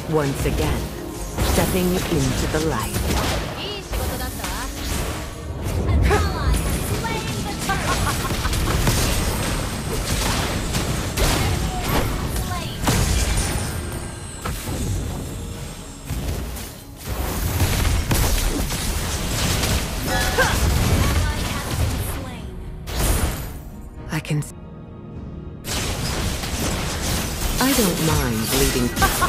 Once again, stepping into the light. An ally has slain the turret. I don't mind bleeding.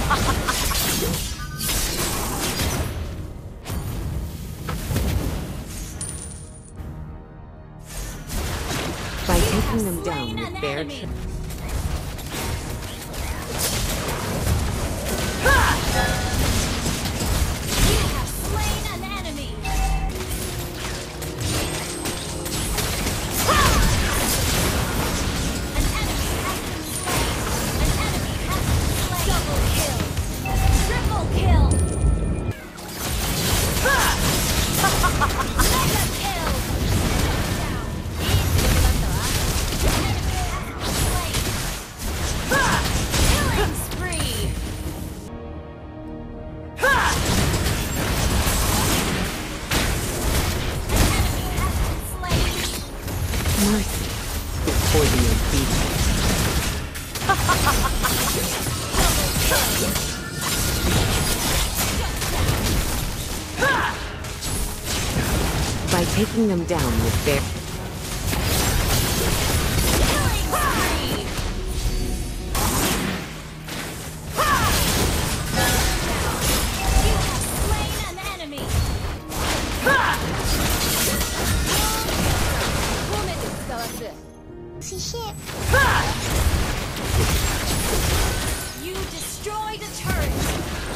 By taking them down with their mercy for the obedient. By taking them down with their You destroyed a turret!